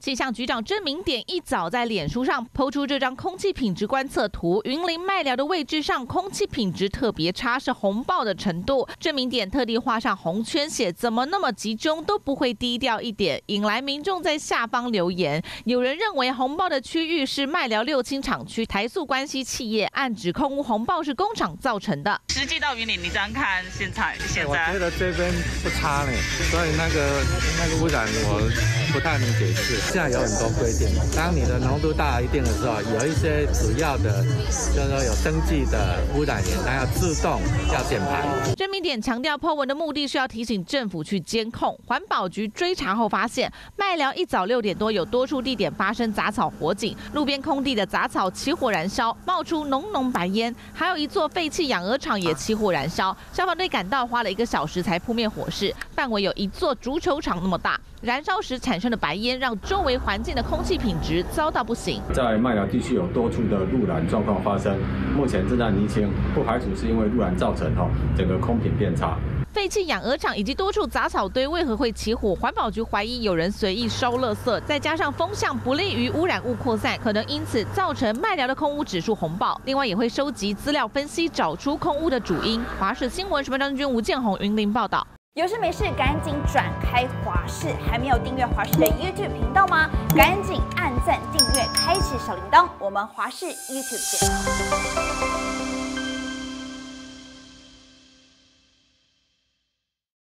气象局长郑明典一早在脸书上抛出这张空气品质观测图，云林麦寮的位置上空气品质特别差，是红爆的程度。郑明典特地画上红圈，写怎么那么集中都不会低调一点，引来民众在下方留言。有人认为红爆的区域是麦寮六轻厂区台塑关系企业，暗指空污红爆是工厂造成的。 实际到云林，你这样看现在， 我觉得这边不差呢，所以那个污染我不太能解释。现在有很多规定，当你的浓度大一定的时候，有一些主要的，就是说有登记的污染源，它要自动要减排。 郑明典强调，po文的目的是要提醒政府去监控。环保局追查后发现，麦寮一早6点多有多处地点发生杂草火警，路边空地的杂草起火燃烧，冒出浓浓白烟，还有一座废弃养鹅场也起火燃烧。消防队赶到花了1个小时才扑灭火势，范围有一座足球场那么大。燃烧时产生的白烟，让周围环境的空气品质糟到不行。 在麦寮地区有多处的路燃状况发生，目前正在厘清，不排除是因为路燃造成整个空品变差。 废弃养鹅场以及多处杂草堆为何会起火？环保局怀疑有人随意烧垃圾，再加上风向不利于污染物扩散，可能因此造成麦寮的空污指数红爆。另外也会收集资料分析，找出空污的主因。华视新闻，陈张君、吴建宏、云林报道。 有事没事赶紧转开华视，还没有订阅华视的 YouTube 频道吗？赶紧按赞、订阅、开启小铃铛，我们华视 YouTube 见。